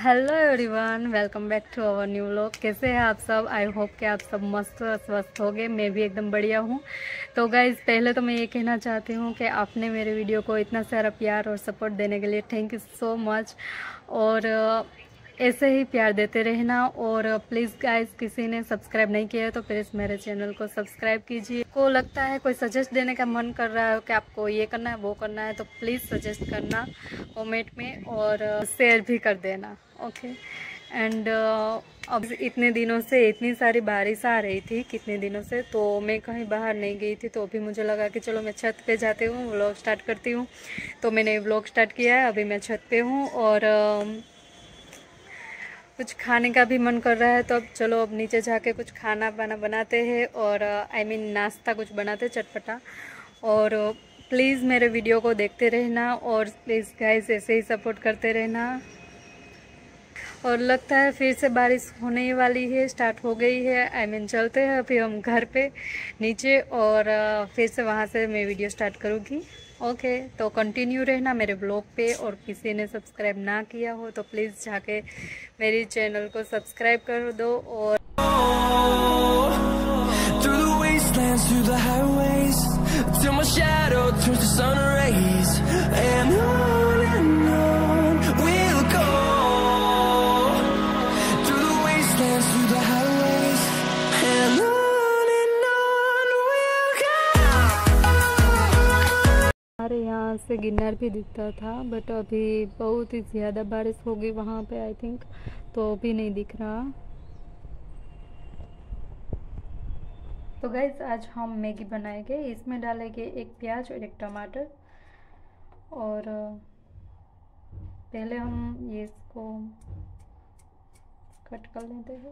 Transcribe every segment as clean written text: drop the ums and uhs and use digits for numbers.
Hello everyone, welcome back to our new vlog. कैसे हैं आप सब? आई होप कि आप सब मस्त स्वस्थ हो गए। मैं भी एकदम बढ़िया हूँ। तो गाइज़, पहले तो मैं ये कहना चाहती हूँ कि आपने मेरे वीडियो को इतना सारा प्यार और सपोर्ट देने के लिए थैंक यू सो मच। और ऐसे ही प्यार देते रहना। और प्लीज़ गाइज़, किसी ने सब्सक्राइब नहीं किया है तो प्लीज़ मेरे चैनल को सब्सक्राइब कीजिए। को लगता है कोई सजेस्ट देने का मन कर रहा है कि आपको ये करना है वो करना है, तो प्लीज़ सजेस्ट करना कमेंट में और शेयर भी कर देना। ओके। एंड अब इतने दिनों से इतनी सारी बारिश आ रही थी, कितने दिनों से, तो मैं कहीं बाहर नहीं गई थी। तो अभी मुझे लगा कि चलो मैं छत पे जाती हूँ, व्लॉग स्टार्ट करती हूँ। तो मैंने व्लॉग स्टार्ट किया है। अभी मैं छत पे हूँ और कुछ खाने का भी मन कर रहा है। तो अब चलो, अब नीचे जाके कुछ खाना वाना बनाते हैं और आई मीन नाश्ता कुछ बनाते चटपटा। और प्लीज़ मेरे वीडियो को देखते रहना और प्लीज़ गाइस ऐसे ही सपोर्ट करते रहना। और लगता है फिर से बारिश होने ही वाली है, स्टार्ट हो गई है। आई मीन चलते हैं अभी हम घर पे नीचे और फिर से वहाँ से मैं वीडियो स्टार्ट करूँगी। ओके, तो कंटिन्यू रहना मेरे ब्लॉग पे। और किसी ने सब्सक्राइब ना किया हो तो प्लीज़ जाके मेरी चैनल को सब्सक्राइब कर दो। और हमारे यहाँ से गिन्नार भी दिखता था, बट अभी बहुत ही ज़्यादा बारिश होगी वहाँ पे आई थिंक, तो अभी नहीं दिख रहा। तो गाइस, आज हम मैगी बनाएंगे। इसमें डालेंगे एक प्याज और एक टमाटर। और पहले हम ये इसको कट कर लेते हैं।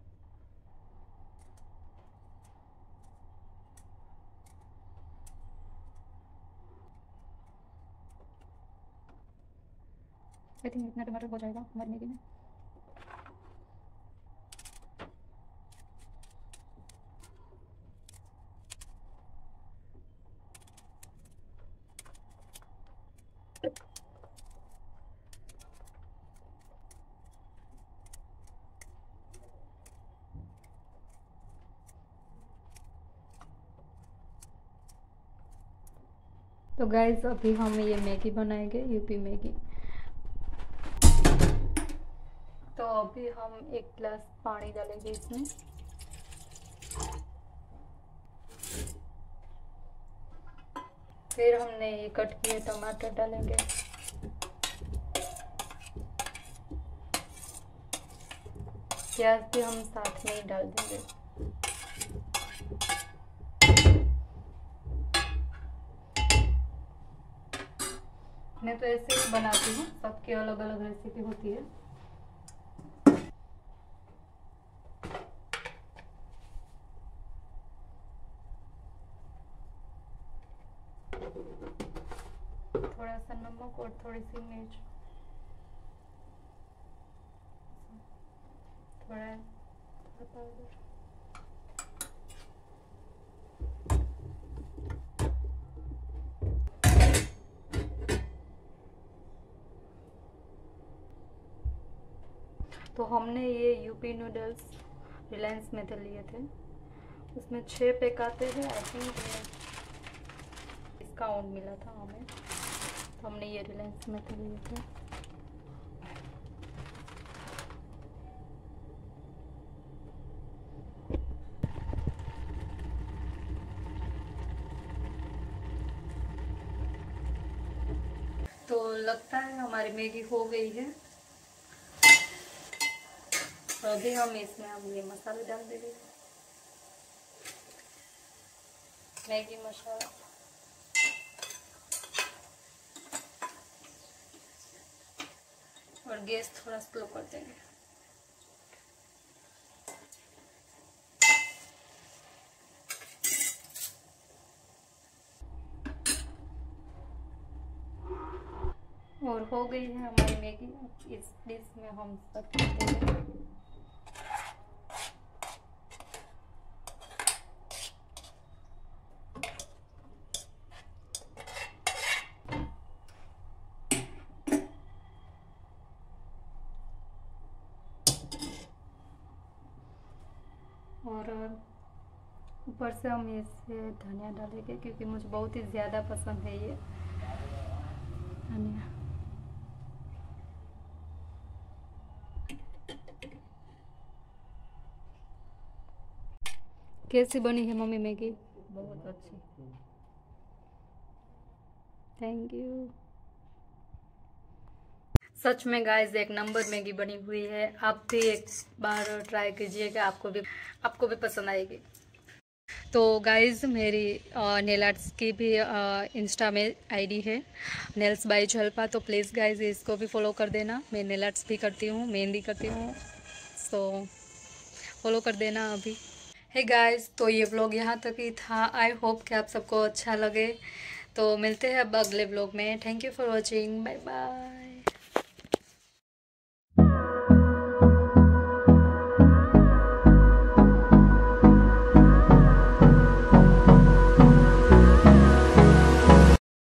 आई थिंक इतना टमाटर हो जाएगा हमारी मैगी में। तो गाइस, अभी हम ये मैगी बनाएंगे, यूपी मैगी। तो अभी हम एक गिलास पानी डालेंगे इसमें। फिर हमने ये कट किए टमाटर डालेंगे। प्याज भी हम साथ में ही डाल देंगे। मैं तो ऐसे ही बनाती हूँ, सबकी अलग अलग रेसिपी होती है। थोड़ा सा नमक और थोड़ी सी मिर्च, थोड़ा पाउडर। तो हमने ये यूपी नूडल्स रिलायंस में से लिए थे। उसमें 6 पैक आते हैं आई थिंक। डिस्काउंट मिला था हमें, तो हमने ये रिलायंस में से लिए थे। तो लगता है हमारी मैगी हो गई है। तो अभी हम इसमें ये मसाले डाल देंगे, मैगी मसाला। और गैस थोड़ा स्लो कर देंगे। और हो गई है हमारी मैगी। इस डिश में हम सर्व कर देंगे। और ऊपर से हम इसे धनिया डालेंगे क्योंकि मुझे बहुत ही ज़्यादा पसंद है ये धनिया। कैसी बनी है मम्मी मैगी? बहुत अच्छी। Thank you. सच में गाइस एक नंबर मैगी बनी हुई है। आप भी एक बार ट्राई कीजिएगा, आपको भी पसंद आएगी। तो गाइस मेरी नेल आर्ट्स की भी इंस्टा में आईडी है नेल्स बाय जल्पा, तो प्लीज़ गाइस इसको भी फॉलो कर देना। मैं नेल आर्ट्स भी करती हूँ, मेहंदी करती हूँ, तो फॉलो कर देना अभी। हे गाइस, तो ये व्लॉग यहाँ तक ही था। आई होप कि आप सबको अच्छा लगे। तो मिलते हैं अब अगले व्लॉग में। Thank you for watching, bye bye.